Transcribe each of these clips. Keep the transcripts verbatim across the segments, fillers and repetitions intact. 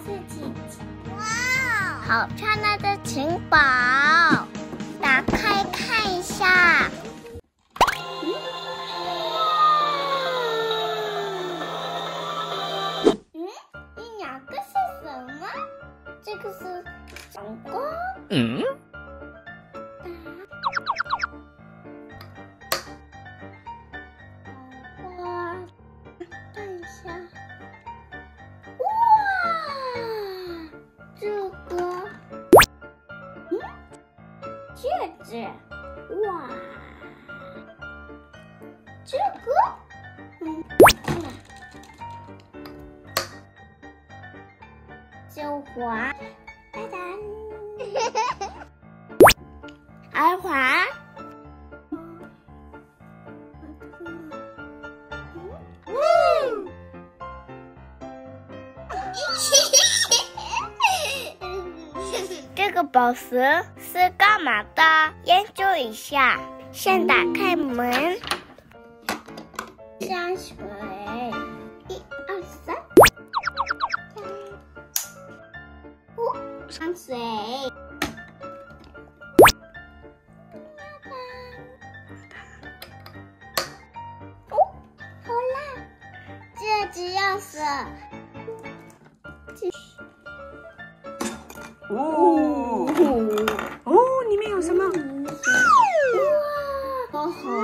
是琪琪。哇，好漂亮的城堡，打开看一下。嗯，嗯，这两个是什么？这个是阳光。嗯。戒指，哇，这个，嗯，手环，当当，耳环，嗯，这个宝石是干嘛的？研究一下。先打开门，香水，一二三，哦，香水，哦，好啦，戒指钥匙， 哦哦，里面有什么？ 哇，好好。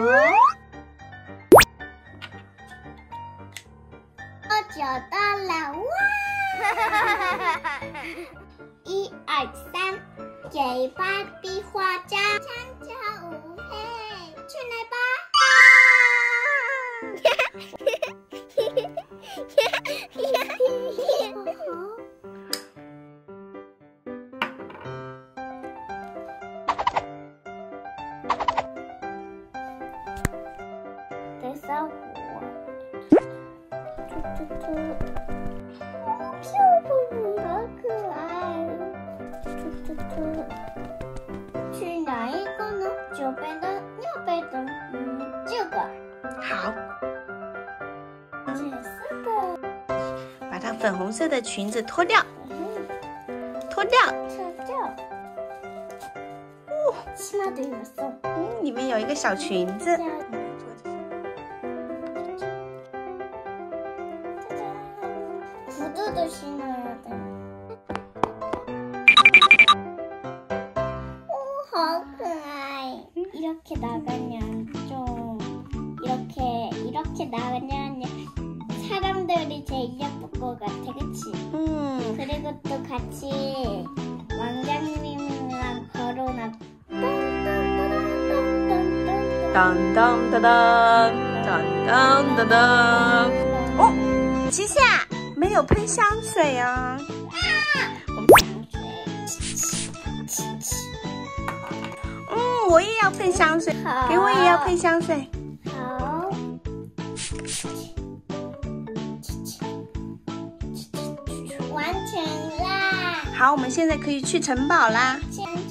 我找到了，哇！一二三，嘴巴比花家，三角五配，进来吧。在烧火，嘟嘟嘟，小朋友好可爱，嘟嘟嘟。去哪一个呢？九杯的、六杯的，嗯，这个。 好， 紫色的， 把它粉红色的裙子脱掉，脱掉， 脱掉。哦，起码得有送。 嗯，里面有一个小裙子。 구두도 신어야 돼. 오, 好可爱. 이렇게 나가면 좀 이렇게 이렇게 나가면 사람들이 제일 예쁠 것 같아, 그치? 음. 그리고 또 같이 왕자님이랑 걸어놔. 딴딴따단, 딴딴따단. 어? 지수야, 没有喷香水啊！ 我们嗯，我也要喷香水，给我也要喷香水。 好，完成啦！ 好，我们现在可以去城堡啦。 先